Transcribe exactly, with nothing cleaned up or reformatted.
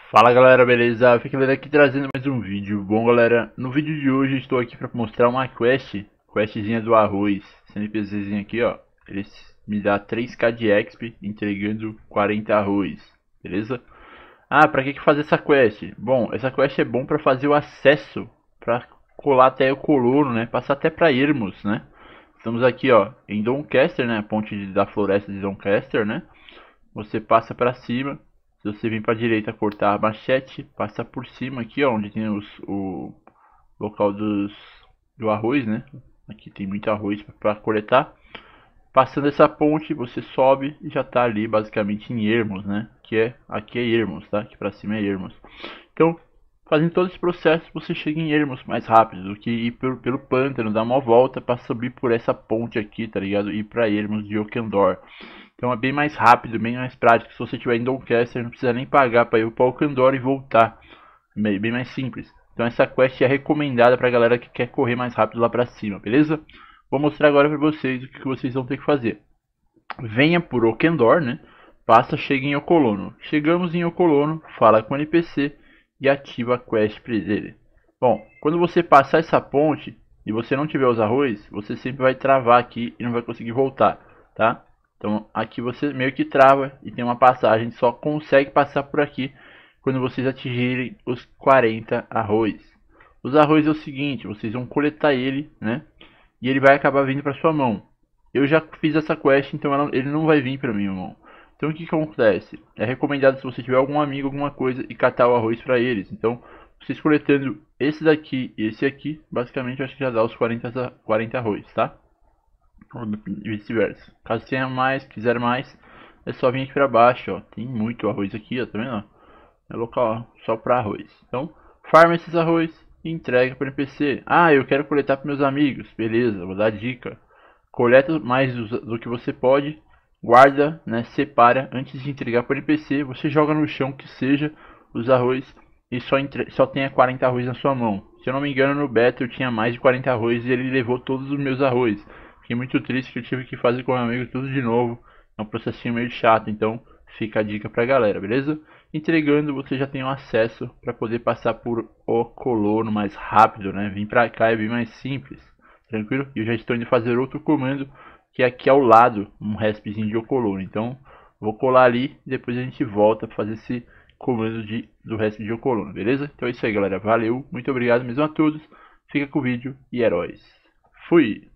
Fala galera, beleza? Fica aqui trazendo mais um vídeo. Bom galera, no vídeo de hoje estou aqui para mostrar uma quest, questzinha do arroz. Esse NPCzinho aqui, ó, ele me dá três K de X P entregando quarenta arroz, beleza? Ah, para que que fazer essa quest? Bom, essa quest é bom para fazer o acesso, para colar até o colono, né? Passar até para Irmos, né? Estamos aqui, ó, em Doncaster, né? A ponte da floresta de Doncaster, né? Você passa para cima. Se você vir para a direita cortar a machete, passa por cima aqui, ó, onde tem os, o local dos, do arroz, né? Aqui tem muito arroz para coletar. Passando essa ponte, você sobe e já está ali basicamente em Ermos, né? Que é aqui é Ermos, tá? Aqui para cima é Ermos. Então, fazendo todo esse processo, você chega em Ermos mais rápido do que ir pelo, pelo pântano, dar uma volta para subir por essa ponte aqui, tá ligado? E ir para Ermos de Okendor. Então é bem mais rápido, bem mais prático. Se você estiver em Doncaster, não precisa nem pagar para ir para Okendor e voltar. É bem mais simples. Então essa quest é recomendada para a galera que quer correr mais rápido lá para cima, beleza? Vou mostrar agora para vocês o que vocês vão ter que fazer. Venha por Okendor, né? Passa, chega em Okolono. Chegamos em Okolono, fala com o N P C e ativa a quest para ele. Bom, quando você passar essa ponte e você não tiver os arroz, você sempre vai travar aqui e não vai conseguir voltar, tá? Então aqui você meio que trava e tem uma passagem, só consegue passar por aqui quando vocês atingirem os quarenta arroz. Os arroz é o seguinte, vocês vão coletar ele, né? E ele vai acabar vindo para sua mão. Eu já fiz essa quest, então ela, ele não vai vir para mim, irmão. Então o que, que acontece? É recomendado se você tiver algum amigo, alguma coisa, e catar o arroz para eles. Então, vocês coletando esse daqui e esse aqui, basicamente eu acho que já dá os quarenta, quarenta arroz, tá? E vice-versa. Caso tenha mais, quiser mais, é só vir aqui para baixo, ó. Tem muito arroz aqui, ó, tá vendo? É local ó, só para arroz. Então, farma esses arroz e entrega para o N P C. Ah, eu quero coletar para meus amigos. Beleza, vou dar dica. Coleta mais do, do que você pode, guarda, né, separa antes de entregar para o N P C. Você joga no chão que seja os arroz e só, entre, só tenha quarenta arroz na sua mão. Se eu não me engano, no beta eu tinha mais de quarenta arroz e ele levou todos os meus arroz. Fiquei muito triste que eu tive que fazer com meu amigo tudo de novo. É um processinho meio chato, então fica a dica pra galera, beleza? Entregando, você já tem um acesso para poder passar por o colono mais rápido, né? Vir pra cá é bem mais simples, tranquilo? E eu já estou indo fazer outro comando, que é aqui ao lado, um respzinho de ocolono. Então, vou colar ali e depois a gente volta para fazer esse comando de, do resp de ocolono, beleza? Então é isso aí, galera. Valeu, muito obrigado mesmo a todos. Fica com o vídeo e heróis. Fui!